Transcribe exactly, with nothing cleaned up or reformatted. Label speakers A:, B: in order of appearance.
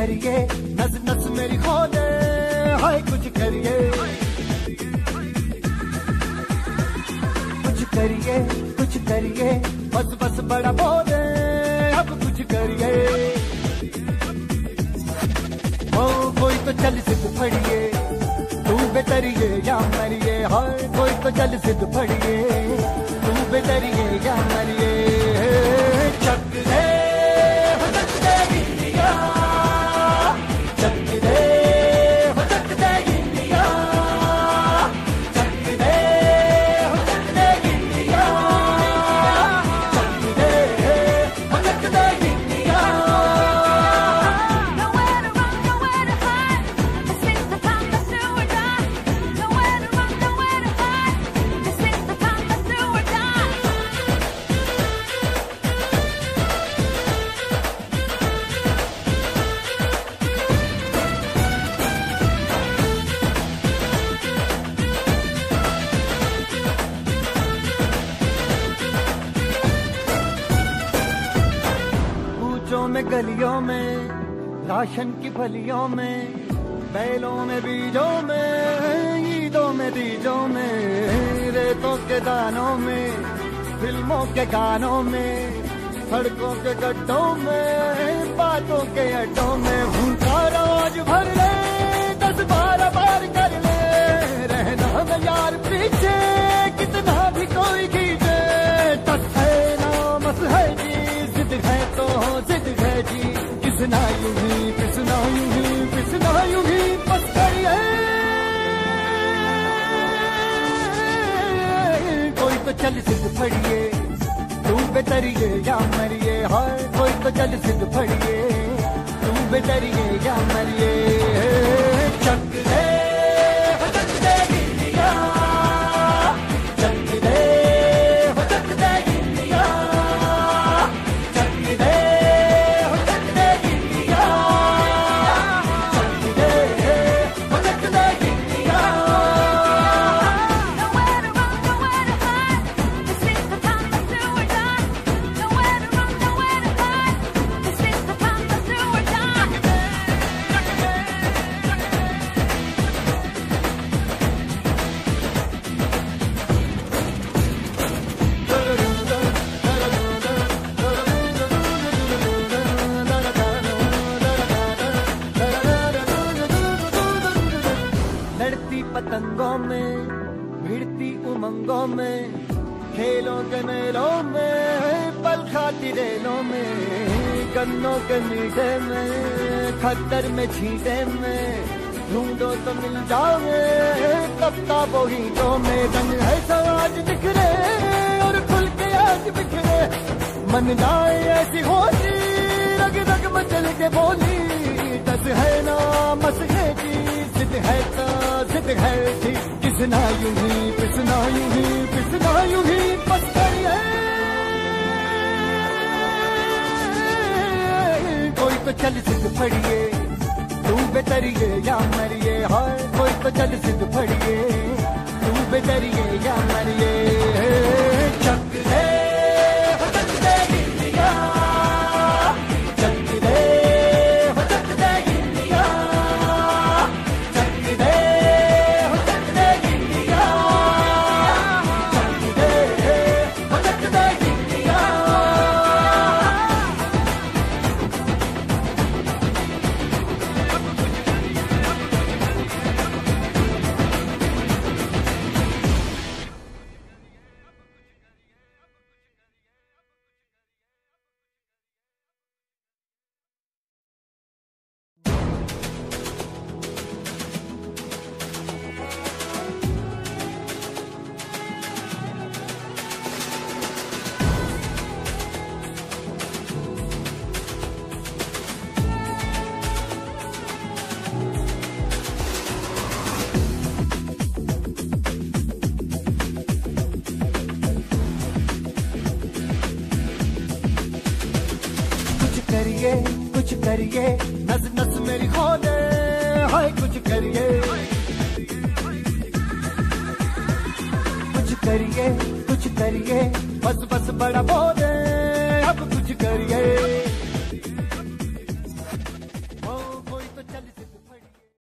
A: करिए, नस नस मेरी खोले, हाय कुछ करिए, कुछ करिए, कुछ करिए, बस बस बड़ा बोले, अब कुछ करिए। ओ कोई तो चल सिद्ध फड़िए, तू बेतरिए या मरिए, हाय कोई तो चल सिद्ध फड़िए, तू बेतरिए या मरिए। चक दे में गलियों में, राशन की फलियों में, बैलों में बीजों में, ईदों में बीजों में, रेतों के दानों में, फिल्मों के गानों में, सड़कों के गड्ढों में, बातों के अड्डों में, भूखा रोज भर ले, दस बारह बार कर ले, रहना में यार पीछे कितना भी कोई खींचे, तस है ना मस है जी, जिद है तो जिद है जी, किसना यूं ही किसना यूं ही किसना यूं ही बस करिए। कोई तो चल सिद्ध फड़िए, तू बेतरिए या मरिए, हाय कोई तो चल सिद्ध फड़िए, तू बेतरिए या मरिए। चक दे पतंगों में, भिड़ती उमंगों में, खेलों के मेलों में, पल खाती रेलों में, गन्नों के मीठे में, खद्दर में छींटे में, ढूंढो तो मिल जाओगे, किताबों हीटों में, रंग है समाज बिखरे और खुल के आज बिखरे, मन जाए ऐसी होली, रग रग मचल के बोली, दस है ना मस है जी, जिद है तो जिद है जी, किसना यूं ही किसना यूं ही किसना यूं ही बस करिए। कोई तो चल सिद्ध फड़िए, तू बेतरिए या मरिए, हाय कोई तो चल सिद्ध फड़िए, तू बेतरिए या मरिए। चक दे करिए, कुछ करिए, नस नस मेरी खोले, हाय कुछ करिए, कुछ करिए, कुछ करिए, बस बस बड़ा बोले,